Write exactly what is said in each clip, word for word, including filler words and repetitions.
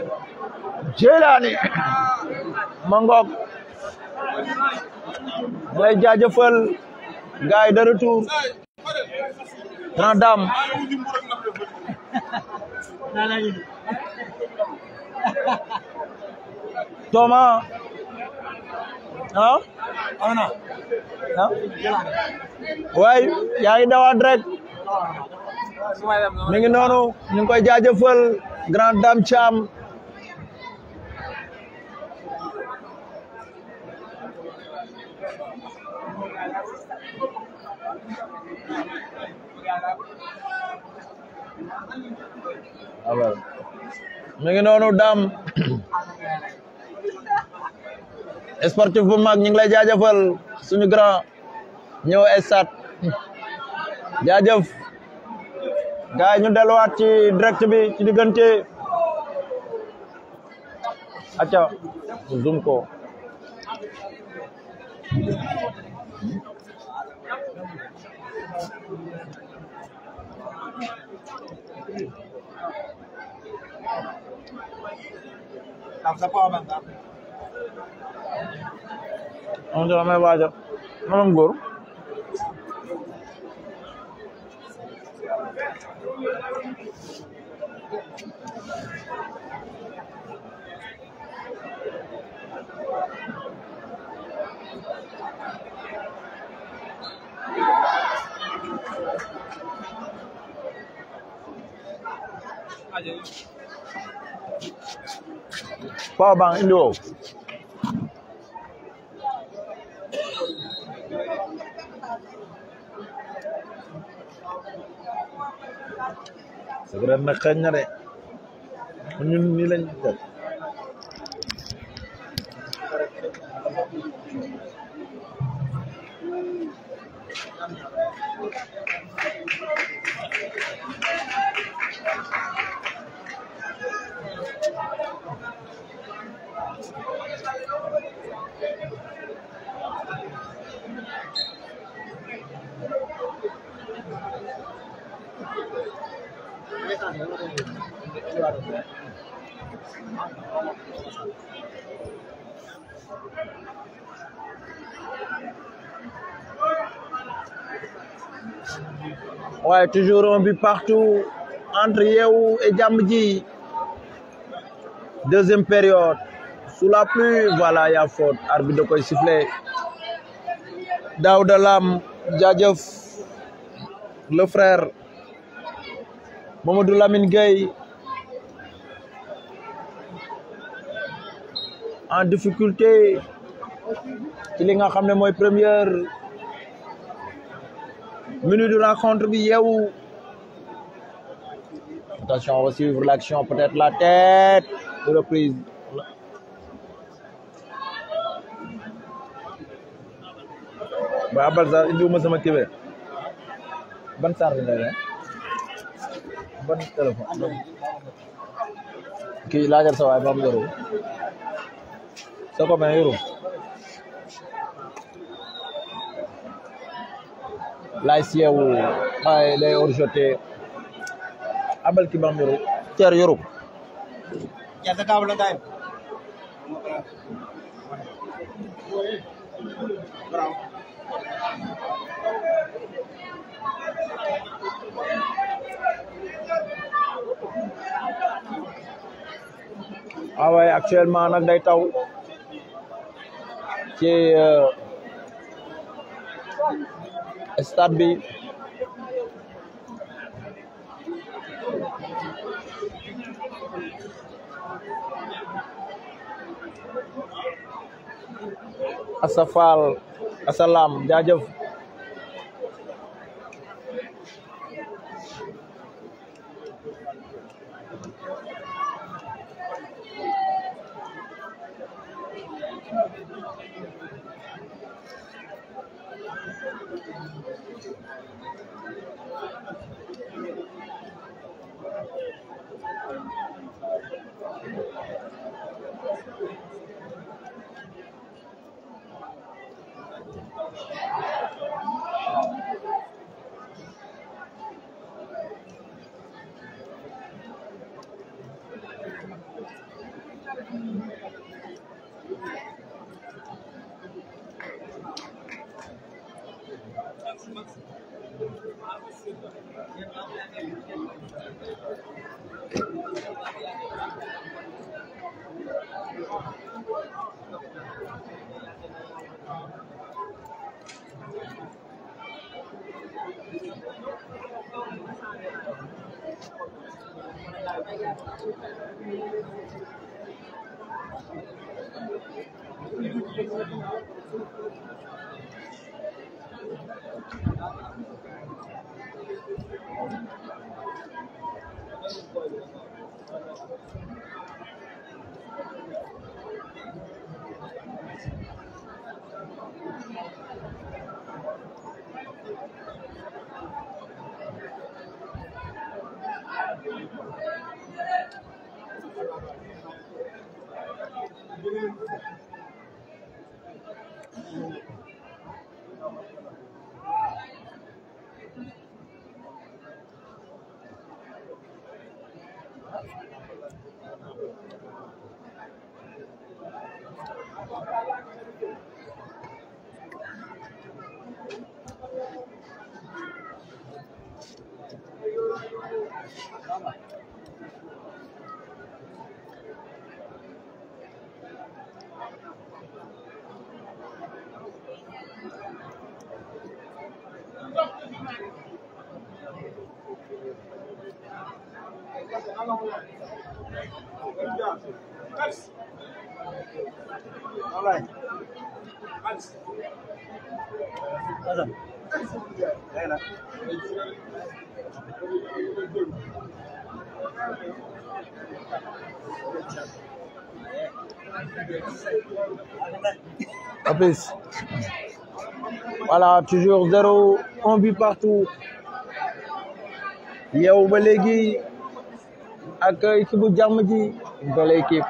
Jelani Mangok lay jaajëfal gars yi de retour Grand Dame Thomas ah ana ah waay yaa ngi dawaat rek mi ngi noonu ñu ngi koy jaajëfal Grand Dame Thiam alors mi ngi noonu Dame sportif bu mag ñu ngi lay jaajëfal suñu grand ñëw estat jaajëf gaay ñu delluwaat ci direct bi ci diggante acca zoom ko on dirait may waaja manam góor power bank indi woow c'est na xëñ na de ñun nii lañ def ouais toujours un but partout entre Yeewu et Jammji deuxième période sous la pluie voilà il y a faute arbitre da koy siffler Daouda Lam jaajëf le frère Mamadou Lamine Gueye en difficulté ci li nga xam ne mooy première minute de rencontre bi Yeewu attention on va suivre l'action peut-être la tête de reprise ba abal sa indiwuma sama kibe ban sar bi ne ban téléphone kii laajal sa waay ba mu yoru sa ko ben yoru lay Yeewu ay lay hors-jeu abal ki bam yoru cer yoru ya ta kabla day ah ouais actuellement nag day taw ci stade bi Asafal Asalam jaajëf À plus. Voilà, toujours zéro, un but partout. yow ba léegi ak équipe bu Jàmm ji belle équipe.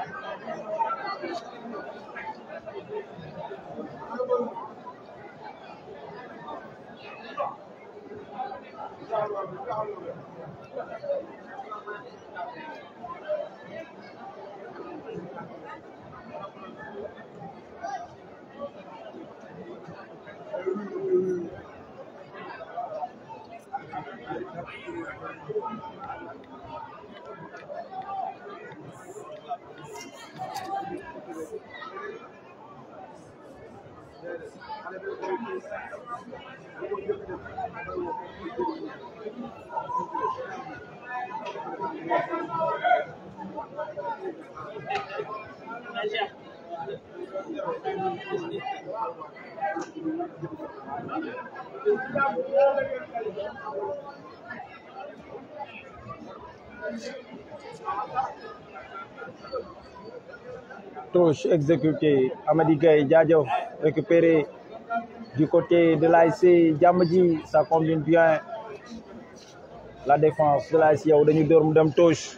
Touche exécutée, Amady Gaye jaajëf, récupéré du côté de l'A S C Jàmm ji, ça combine bien la défense de l'A S C yow dañu door mu dem touche.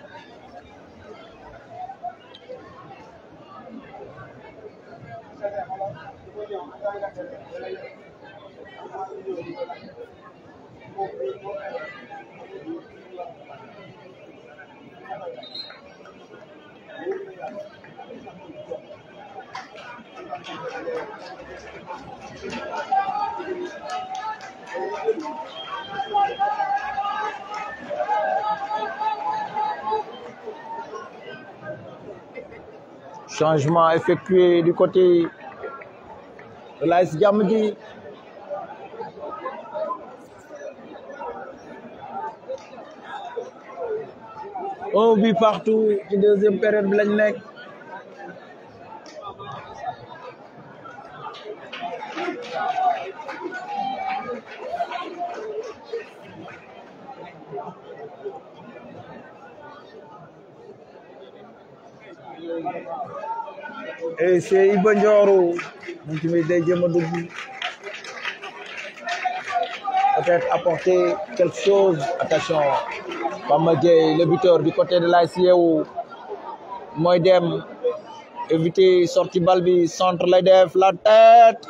Changement effectué du côté de l'A S Jàmm ji. Un but partout ci deuxième période bi lañ nekk. Et c'est Iba Ndioro moom tamit day jéem a dugg peut-être apporter quelque chose. Attention, Bamba Gueye le buteur du côté de l'A S Yeewu mooy dem éviter sortie balle bi, centre lay def, la tête.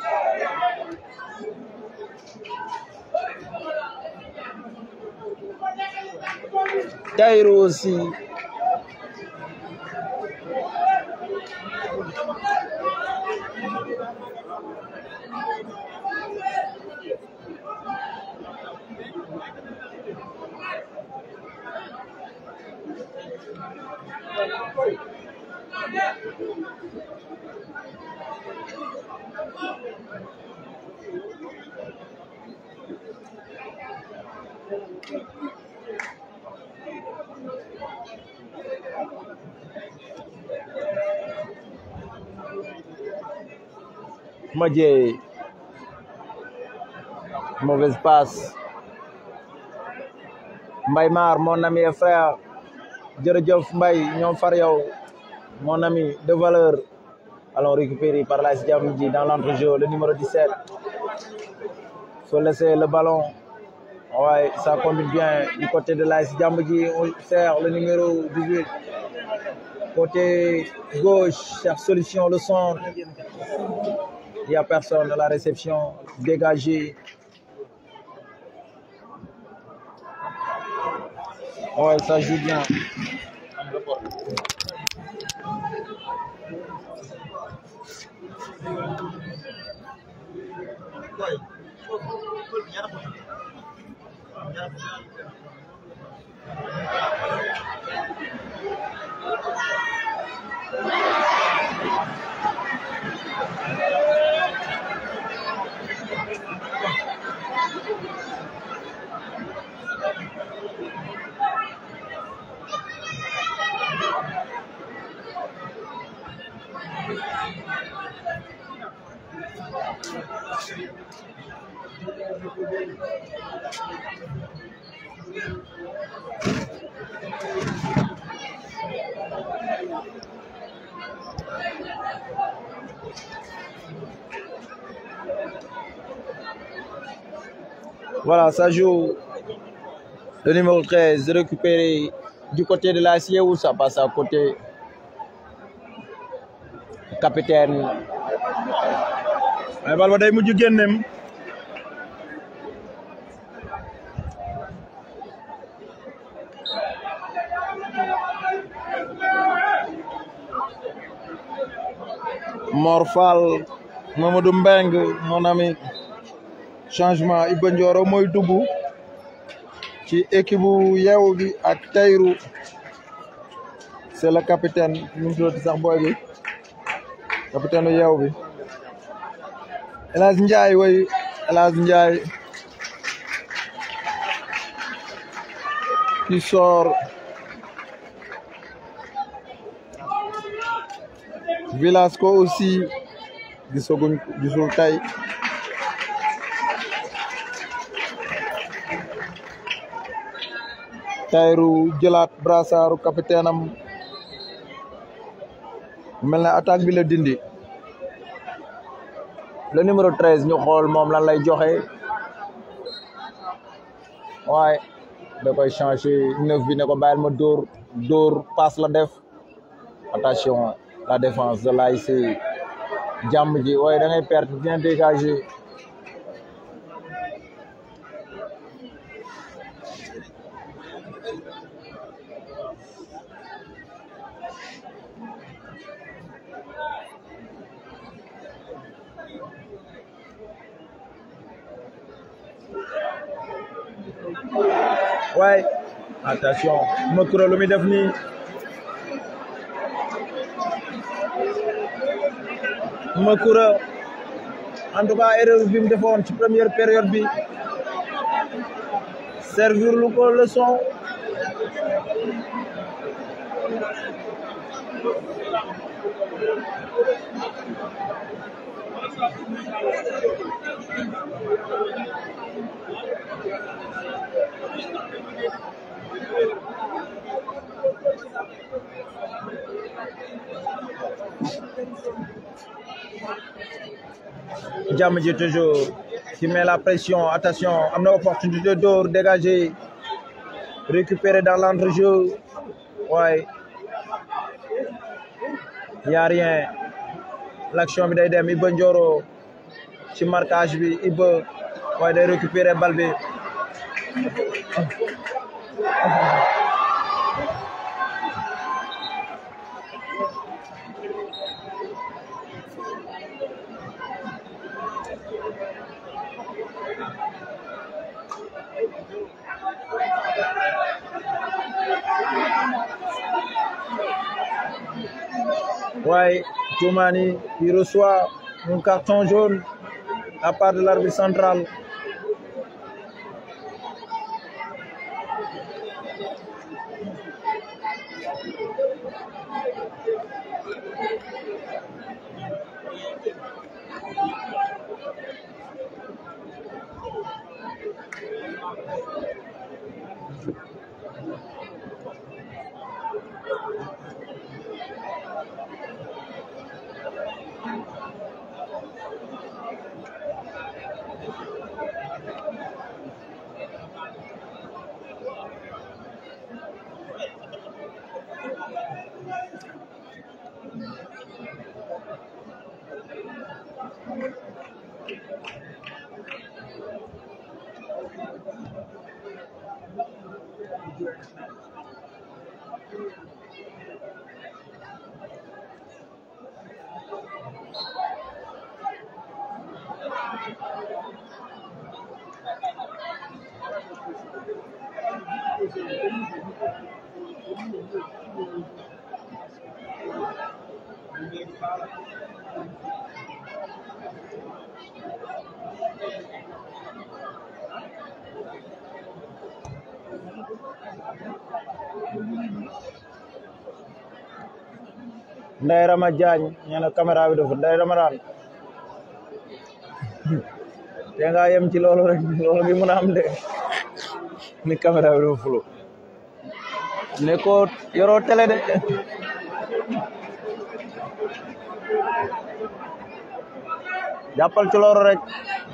Taïro aussi. Madié. Mauvaise passe. Mbaye Mar, mon ami et frère. Djeredjof Mbaye, ñom far yow. Mon ami de valeur. Allons récupérer par la Diamidji dans l'entrejeu, le numéro dix-sept. Il faut laisser le ballon. Ouais, ça combine bien du côté de l'A S Diamidji. On sert le numéro dix-huit. Côté gauche, cherche solution, le centre. Il n'y a personne à la réception. Dégagé. Ouais, ça joue bien. Voilà, ça joue le numéro treize récupéré du côté de l'acier ou ça passe à côté. Capitaine. ay bal ba day mujj génnem. Morphal, Mamadou Mbeng, mon ami. Changement Iba Ndioro mooy dugg ci équipe bu Yeewu bi ak Tayrou. C'est le capitaine ñu ngi tudd sax boy bi capitaine Yeewu bi El Hadj Ndiaye way El Hadj Ndiaye qui sort Velasco aussi gisaguñ gisul tey Tayrou jëlaat brassaaru capitaine am mel na attaque bi la dindi le numéro treize ñu xool moom lan lay joxe waaye da koy changer neuf bi ne ko bàyyil ma dóor dóor passe la def attention la défense de l'A S Diamidji waaye da ngay perdre bien dégagé ouais attention Makura lu muy def nii Makura en tout cas erreur bi mu defoon ci première période bi servir lu ko leçon Diamidji toujours qui met la pression. Attention, am na opportunité d'or dégagé, récupéré dans l'entrejeu. Ouais, il n'y a rien. L'action bi day dem Iba Ndioro ci marquage bi Iba waaye day récupéré bal bi. Ouais, Toumani qui reçoit un carton jaune à part de l'arbitre central. Ndeye Rama Diagne nee na caméra bi dafa Ndeye Rama daan te nga yem ci loolu rek loolu gi mën a am de ni caméra bi dafa fulo ne ko yoroo télé de jàppal ci loolu rek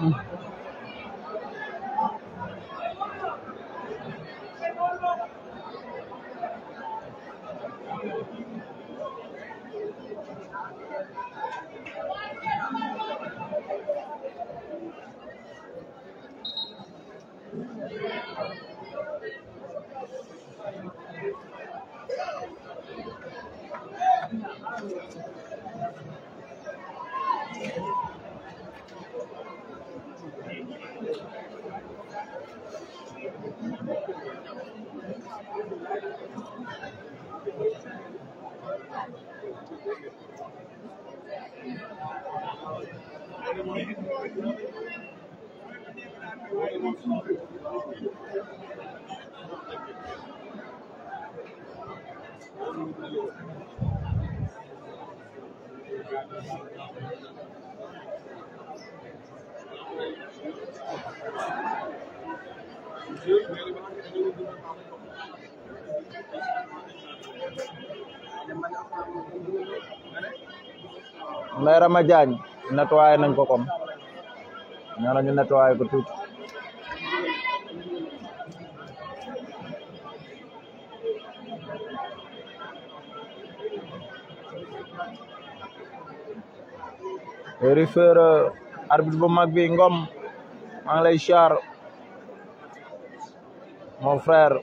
Ndeye Rama Diagne nettoyé nañ ko comme ñoo nañu nettoyé ko tuuti vérifieur arbitre bu mag bi Ngom maa ngi lay char mon frère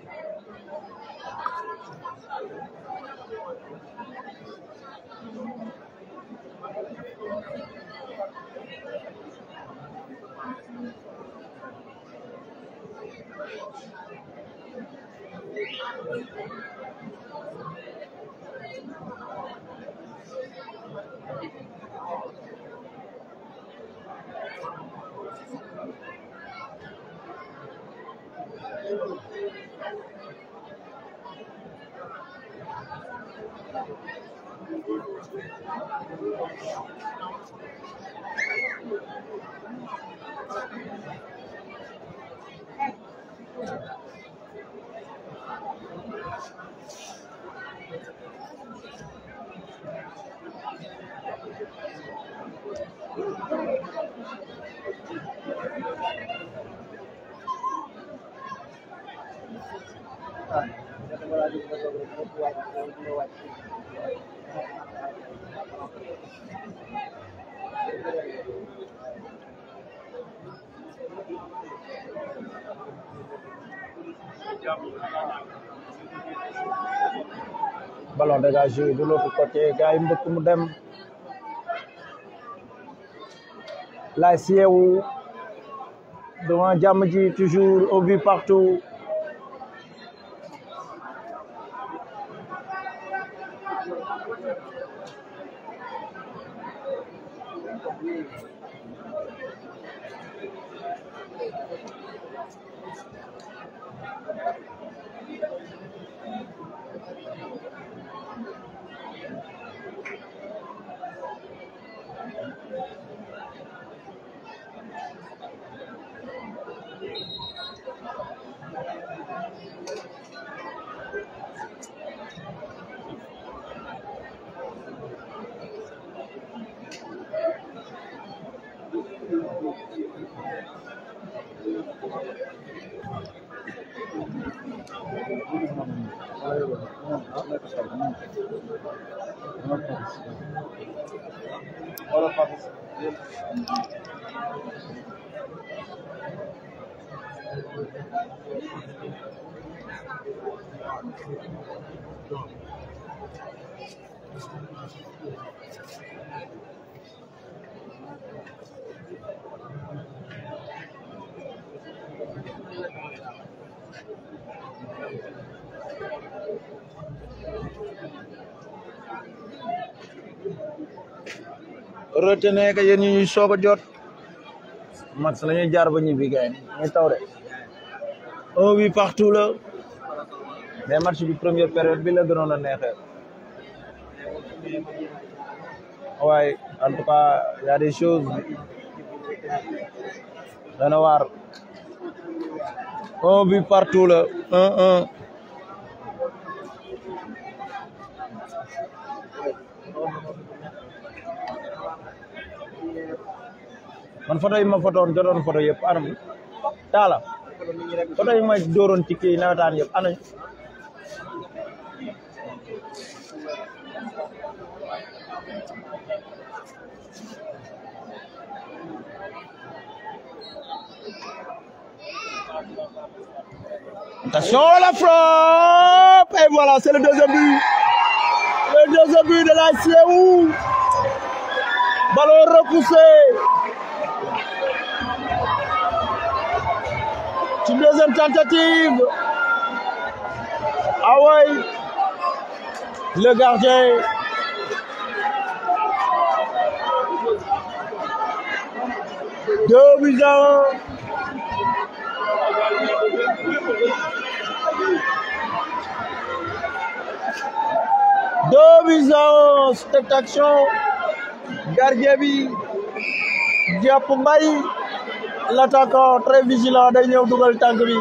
ballon dégagé de l'autre côté gars yi mbëkk mu dem la Siewu devant Diamandji toujours au but partout retenez que yéen ñuy soog a jot match la ñuy jaar ba ñibbi gaay ñuy taw de un but partout la mais match bi première période bi la gënoon a neexee waaye en tout cas y a des choses dana waar un but partout la un un man photo yi ma photoon jotoon photo yëpp anam taala photo yi ma dooroon ci kii nawetaan yëpp anañ attention la frappe et voilà c'est le deuxième but le deuxième but de la C E U ballon repoussé une deuxième tentative ah ouais le gardien deux buts à un deux buts à un cette action gardien bi jàpp mbay l'attaquant très vigilant day ñëw dugal tànk bi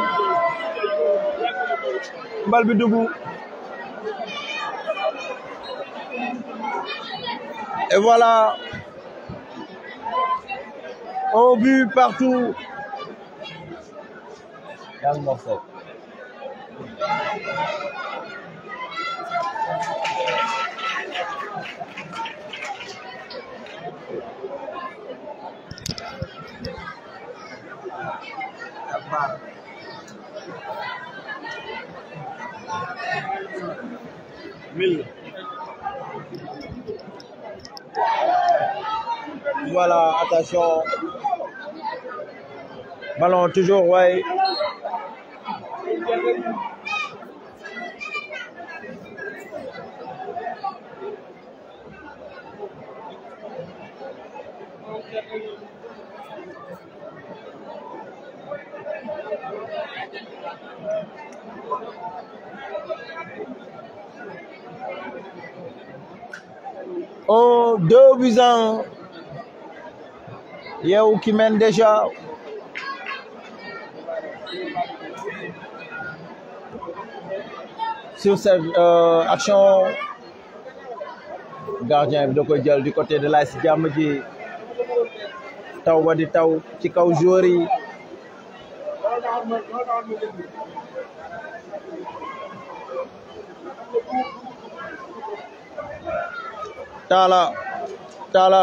bal bi dugg et voilà un but partout Yang Morset mille voilà attention ballon toujours ouais oh deux buts à un yow qui mène déjà sur cette euh, action gardien bi da koy jël du côté de l'A S Jàmm ji taw ba di taw ci kaw joueur yi Talla Talla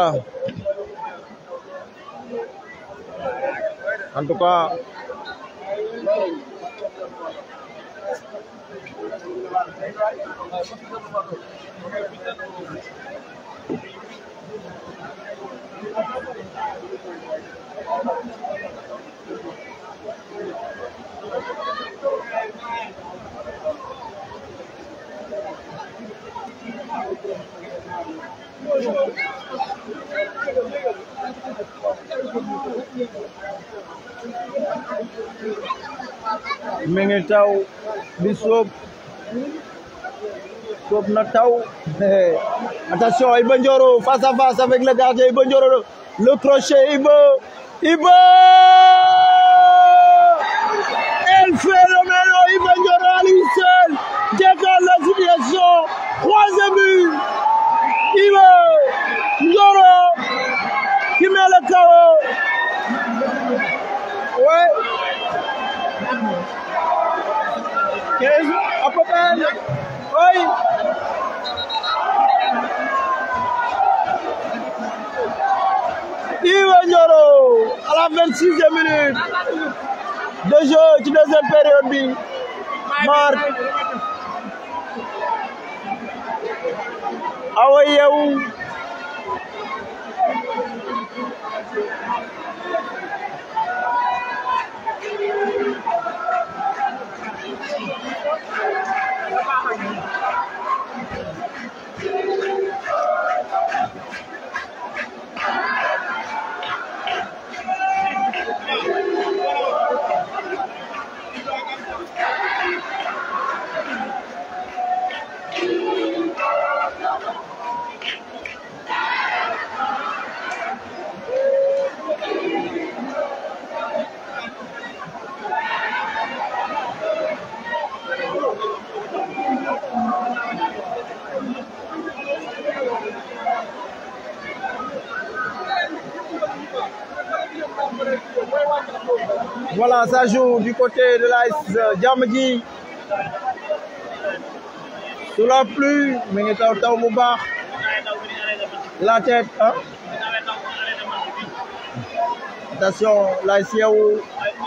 en tout cas mi ngi taw di soob soob na taw attention Iba Ndioro face à face avec le gardien Iba Ndioro le crochet Iba Iba el phénomène Iba Ndioro à lui seul décale la situation troisième but Iba Ndioro qui met le K O ouais quinze à peu près oui Iba Ndioro à la vingt-sixième minute de jeu ci deuxième période bi marque awa yow Voilà, ça joue du côté de l'A S Jamadji. Sous la pluie, mais il est au Mouba. La tête, hein? Attention, l'A S Yaou.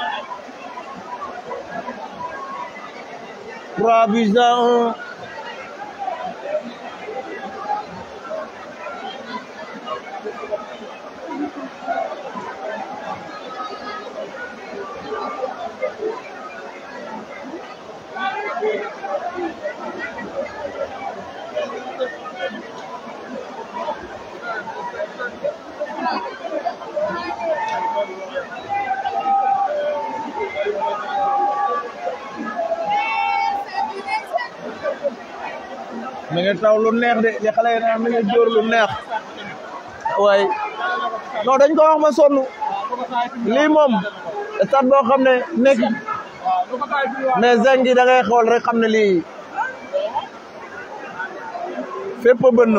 trois buts à un. mi ngi taw lu neex de li xale yi naan mi ngi jóor lu neex waaye non dañ ko wax ma sonn lii moom stade boo xam ne nekk mais zinc yi da ngay xool rek xam ne lii fépp bënn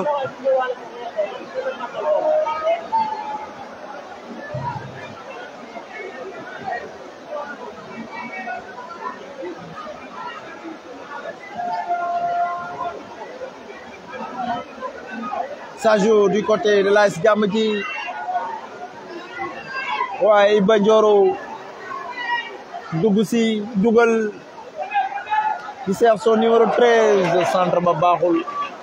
ça joue du côté de l'A S Jamadji. Ouais, Iba Ndioro dugg si dugal qui sert son numéro treize centre ba baaxul.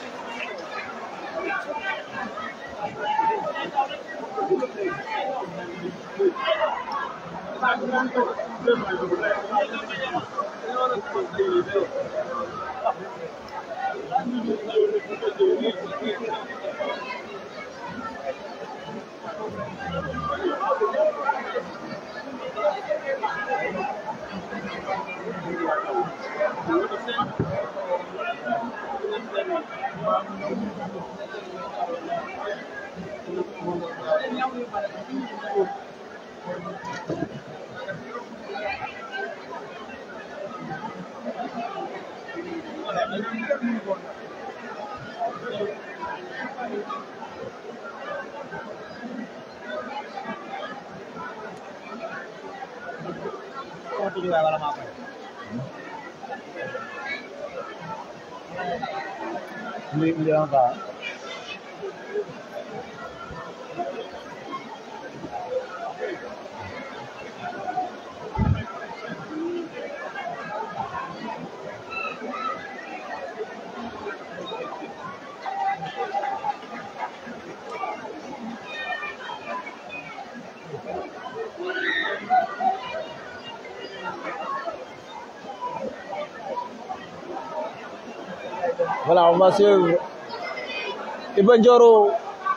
Voilà, on va suivre Iba Ndioro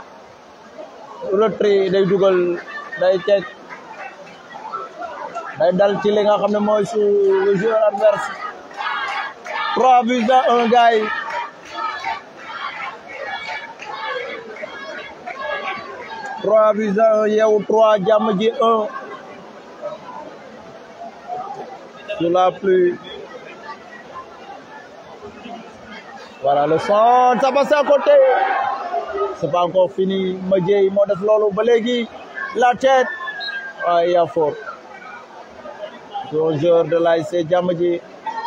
retrait day dugal day teg day dal ci li nga xam ne mooy su le joueur adverse trois buts à un gars yi trois buts à un Yeewu trois Jamadji un sous la pluie. Voilà le centre, ça passe à côté. C'est pas encore fini. Madjey moo def loolu ba léegi la tête. Ah, il y a faute. Joueur de l'A S Jamadji.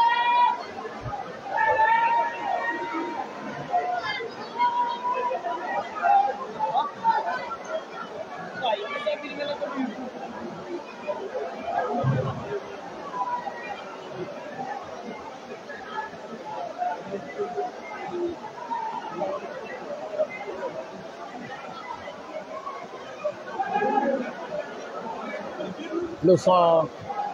Le centre.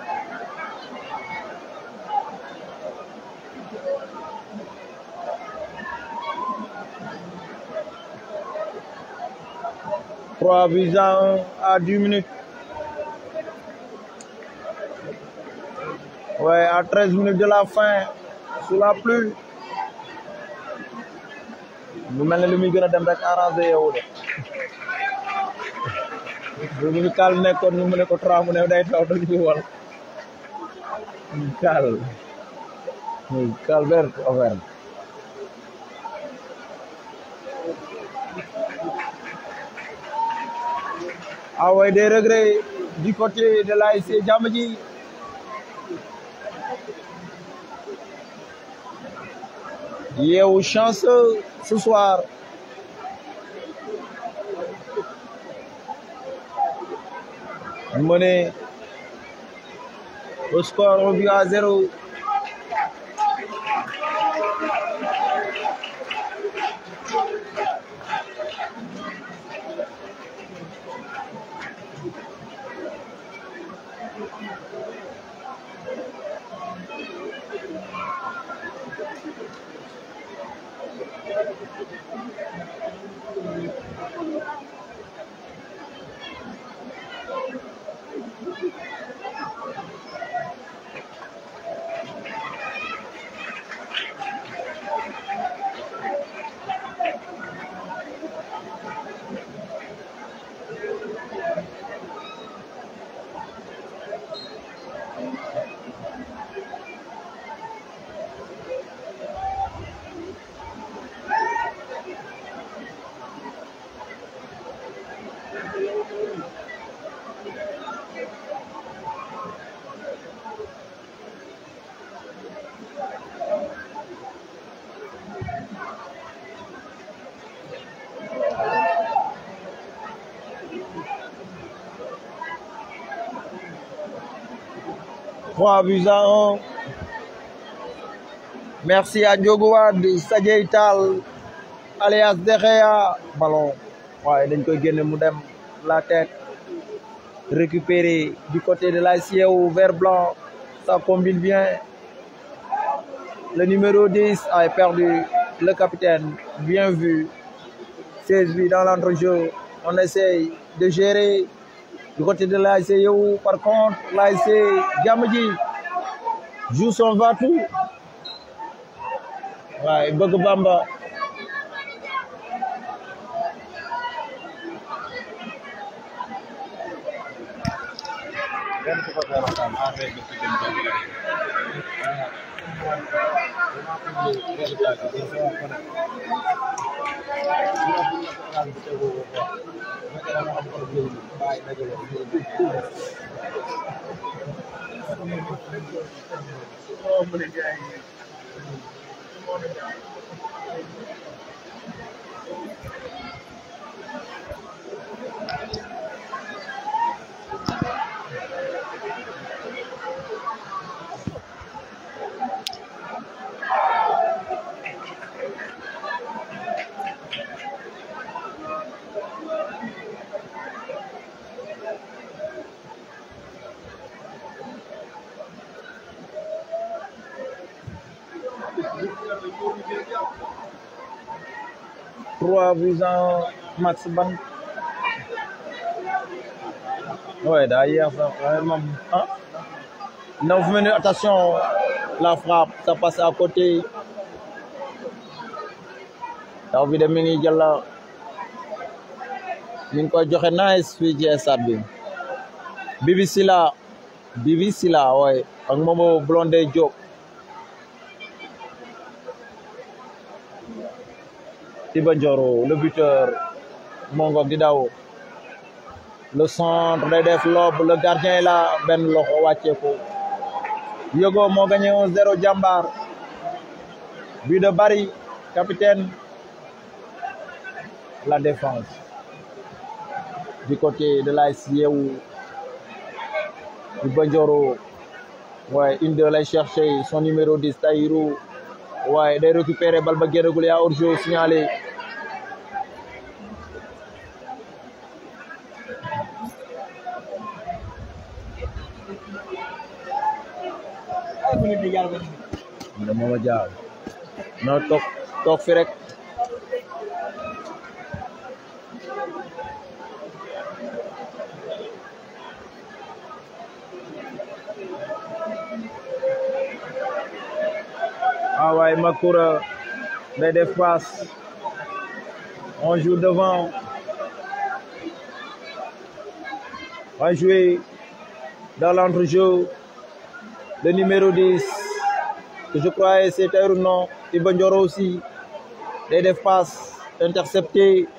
Trois buts à un à dix minutes. Ouais, à treize minutes de la fin, sous la pluie. Mu mel ne li muy gën a dem rek arrangé yow de. bu ñu kaal nekkoon ñu mu ne ko trois mu ne day taw dañu ko wal kaal kaal vert offert ah ouais, des regrets du côté de l'A S Jamadji. Yeewu chanceux ce soir. Mené au score un but à zéro. trois buts à un. Merci à Diogo Wade, Sadio Tal, alias De Gea. Ballon. Ouais, dañ koy génne mu dem la tête. Récupéré du côté de l'A S Yeewu vert blanc. Ça combine bien. Le numéro dix a perdu. Le capitaine, bien vu. seize buts dans l'entrejeu. On essaye de gérer. Du côté de l'A S Yeewu, par contre, l'A S Jammji joue son va-tout. Ouais, Bëgg Bamba. trois buts à un, Max Ban. Ouais, d'ailleurs, ça vraiment. Hein? neuf minutes, attention, la frappe, ça passe à côté. T'as envie de mini Jalla. Ñu ngi koy joxe nice fii ci stade bi. Bibi Sila, Bibi Sila, ouais, ak Momo Blondé Diop. Iba Njoro, le buteur, Mongo di daw. Le centre day def lob, le gardien est là, ben loxo wàcce ko. Yogo moo gagné un zéro Jambar. But de Barry, capitaine. La défense. Du côté de l'A S Yeewu. Iba Njoro. Ouais, une de les chercher, son numéro dix, Tahirou. Ouais, de récupérer balle ba génnagul, y a hors-jeu signalé. Dama jaar no toog toog fi rek. Ah ouais, Makoura day def passe. On joue devant. On va jouer dans l'entrejeu. Le numéro dix, que je crois c'est Tahirou non, Iba Njoro aussi. Day def passe intercepté.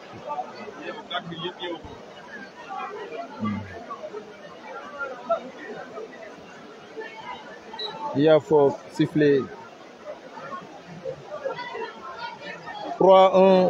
Il y a faux sifflé. trois un.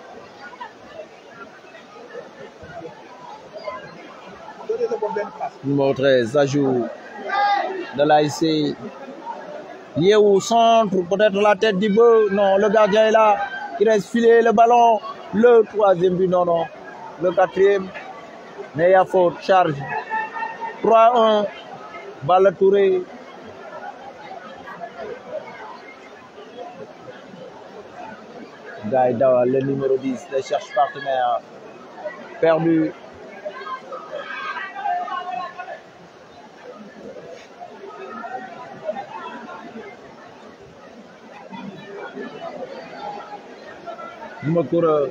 Numéro treize, ça joue de l'A S C. Yéou centre, peut-être la tête du bœuf. Non, le gardien est là. Il reste filé le ballon. Le troisième but, non, non. Le quatrième. Mais il y a faute, charge. trois un. Balla Touré. Gaïda, le numéro dix, le cherche partenaire. Perdu. Makura.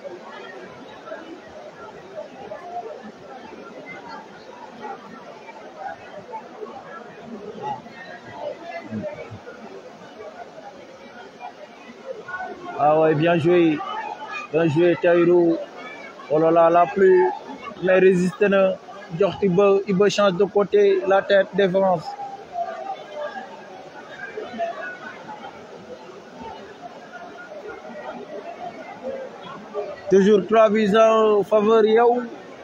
Ah ouais, bien joué. Bien joué, Taïrou. Oh là là, la pluie. Mais résiste. Il peut change de côté. La tête, défense. Toujours trois buts en faveur Yao.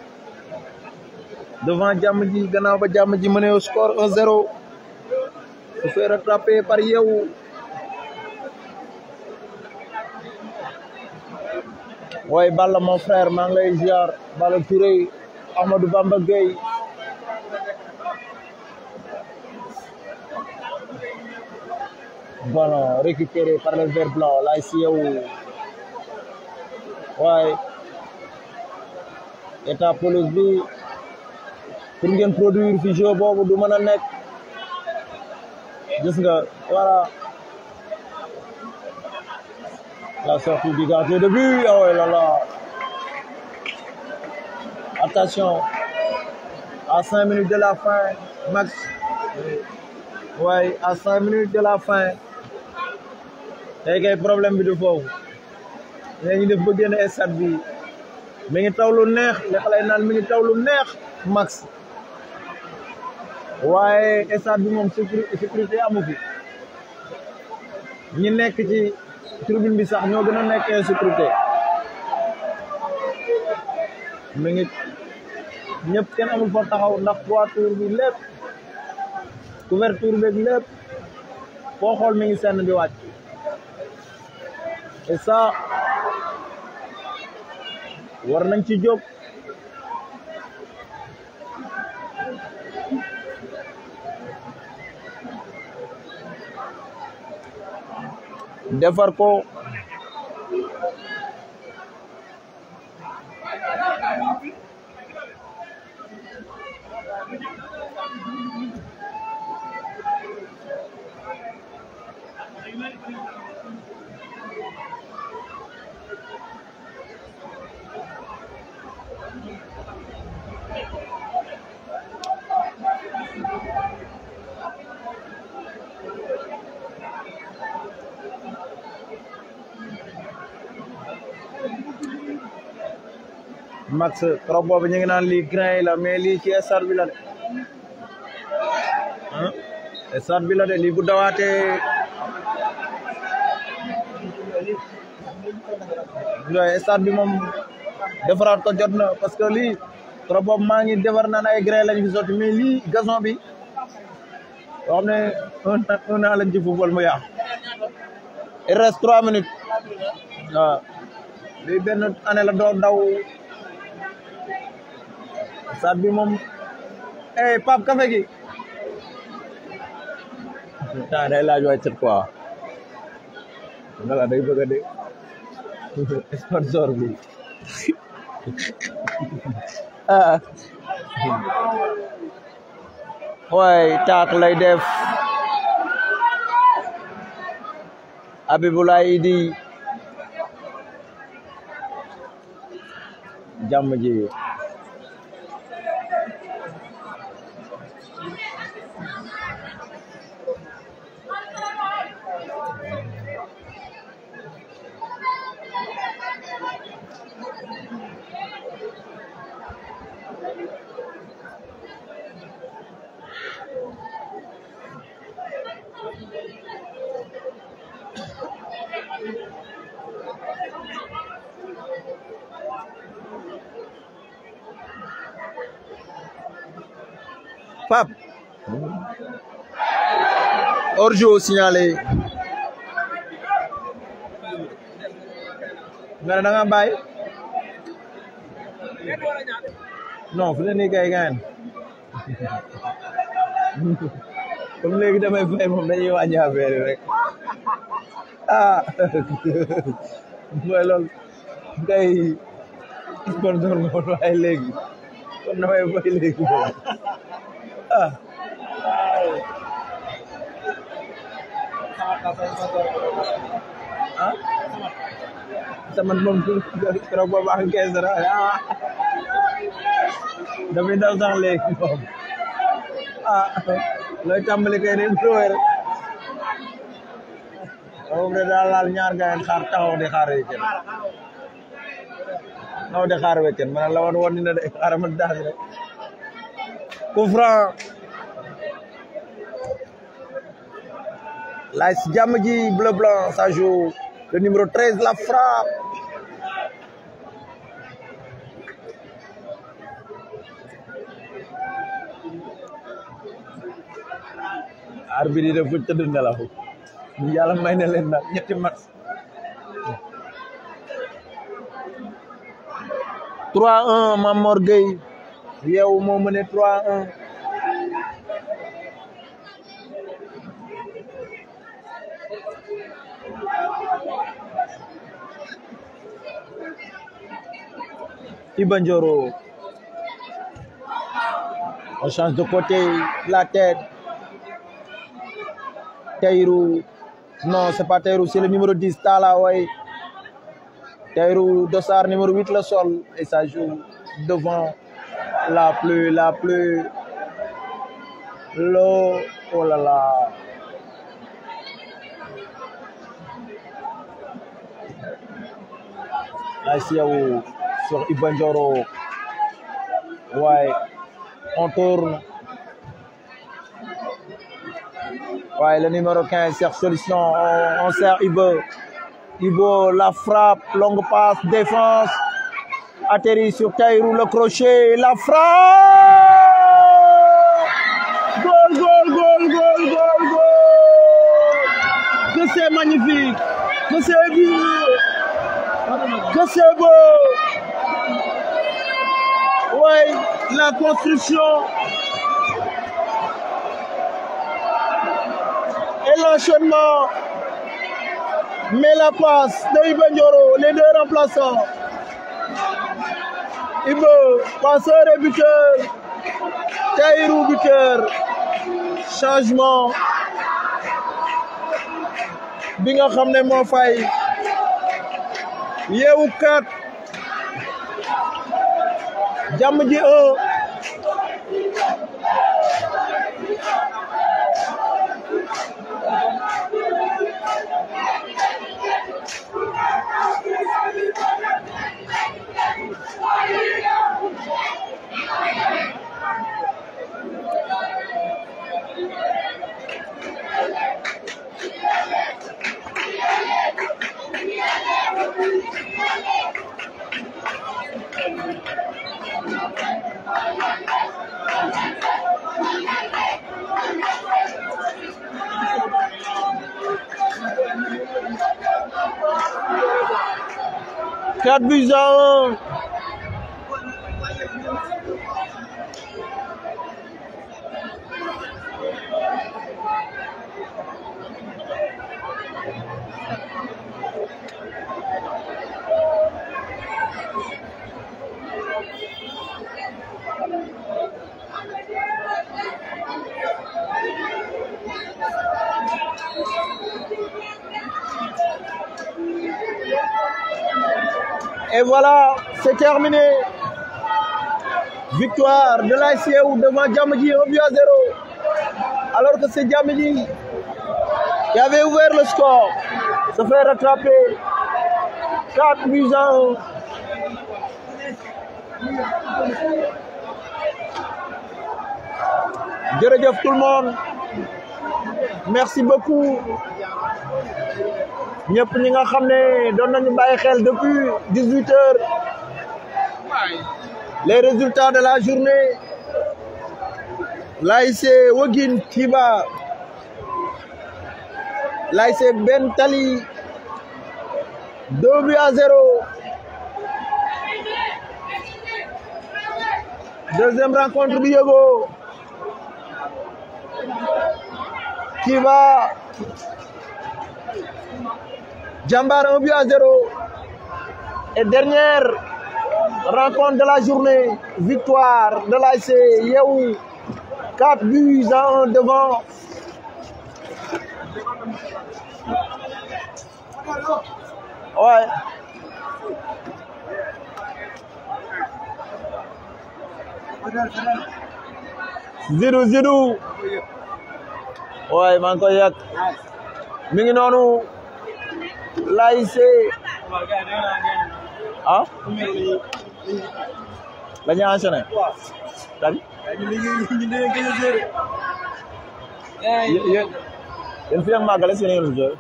Devant Djamdi, Ganaba Djamdi mené au score un zéro. Se fait rattraper par Yao. Ouais, balle mon frère, Manglay Ziar, balle Touré, Ahmadou Bamba Gueye. Ballon récupéré par le vert blanc, là ici Yao. Ouais. État police bi pour ngeen produire fi jeu boobu du mën a nekk gis nga voilà la sortie du gardien de but. Oh là là, attention à cinq minutes de la fin max. Ouais, à cinq minutes de la fin tey kay problème bi du foofu mais ñu def ba génn stade bi mi ngi taw lu neex li xale naan mi ngi taw lu neex max waaye stade bi moom sécurité amu fi ñi nekk ci tribune bi sax ñoo gën a nekk sécurité mi ngi ñëpp kenn amul fa taxaw ndax toiture bi lépp couverture beeg lépp foo xool mi ngi senn di wàcc et ça war nañ ci jóg defar ko max trop boobu ñu ngi naan lii grain yi la mais lii ci stade bi la de ah stade bi la de lii bu dawaatee stade bi moom defaraat ko jot na parce que lii trop boobu maa ngi defar naan ay grain lañ fi sotti mais lii gazon bi yoo xam ne un un an lañ ci football mu yàqu. Il reste trois minutes waaw lii benn année la doo daw. Stade bi moom eh Pape café gi taa day laaj waay cet quoi ngala day bëgg a de sponsor bi ah waay taak lay def Abibulaay Idi jàmm ji Pape hors-jeu signalé nga ne da nga bàyyi non fu ne nii kay gaan comme léegi damay fay moom dañuy wàññi affaire yi rek ah mooy loolu kay sponsor nga waaye léegi kon damay fay léegi ah ah sama moom keroog boobu ak quinze dara ah dafay daw sax léegi moom ah looy tàmbali kay ne doy rek moom de daal laal ñaar gayen xaar taxaw di xaar weekend taxaw di xaar weekend man la woon woon ni na de xaaral ma daas rek coup franc l'A S Jamoji bleu blanc ça joue le numéro treize la frappe arbitre yi dafa tëdd nelaw yàlla may na leen nag ñetti match trois un Mamor Gueye yow moo mëne trois un Iba Ndioro on change de côté la tête Taïrou non c'est pas Taïrou c'est le numéro dix Tala way Taïrou Dossard numéro huit le sol et ça joue devant la plus la plus l'eau oh là là ici sur Iba Ndioro ouais on tourne ouais le numéro quinze Serge Solution on, on sert Iba Iba la frappe longue passe défense atterrit sur Taïrou le crochet la frappe goal goal goal goal goal goal que c'est magnifique que c'est beau que c'est beau ouais la construction et l'enchaînement mais la passe de Iba Ndioro les deux remplaçants Iba passeur et buteur Taïrou buteur changement bi nga xam ne moo fay Yeewu quatre Jamoji un quatre buts à un. Et voilà, c'est terminé. Victoire de l'A S Yeewu devant Jamoji, un but à zéro. Alors que c'est Jamoji qui avait ouvert le score. Se fait rattraper. quatre buts à un. Jërëjëf tout le monde. Merci beaucoup. ñëpp ñi nga xam ne doon nañu bàyyi xel depuis dix-huit heures les résultats de la journée l'A S C Woguine qui bat l'A S C Ben Tali deux buts à zéro. Deuxième rencontre bi Yogo qui va Jambar un but à zéro. Et dernière rencontre de la journée, victoire de l'A S C Yeewu quatre buts à un devant. Ouais. Zidou Zidou. Ouais, maa ngi koy yàq. Mi ngi noonu l'A S C. Ah? Dañuy enchaîner. Tadi? Yéen yéen fi ak màggale si ngeen jël.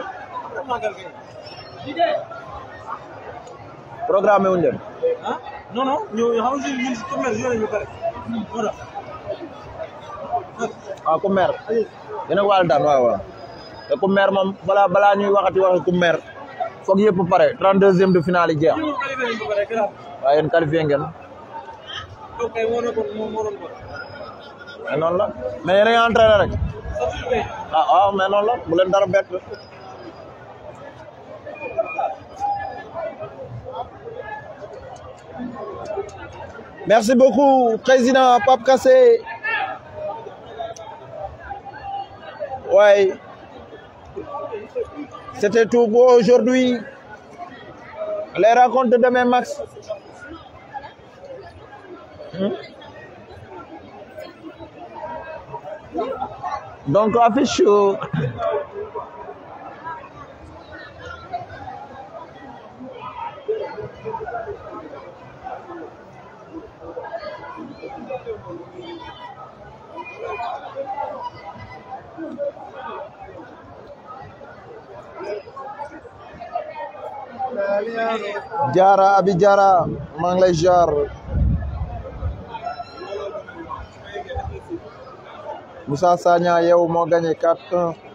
Programme wuñ dem. Non non, ñu xam ci ñu ci commerce yo lañu pare. Voilà. Ah ku mer. Yéen ak wàllu daan waaw waaw. Te ku mer moom balaa balaa ñuy waxati waxi ku mer foog yëpp pare trente-deuxième de finale yi jeex. Waaye yéen qualifié ngeen. Ok, wono ko mo mo ron ko. Mais noonu la mais yéen a ngi entraîné rek. Ah waaw mais noonu la bu leen dara bett. Merci beaucoup, Président Pape Kassé. Ouais. C'était tout pour aujourd'hui. Les rencontres de demain, Max. Hmm? Donc, affiche. Diarra Abi Diarra maa ngi lay jaar Moussa Sagna yow moo gagné quatre un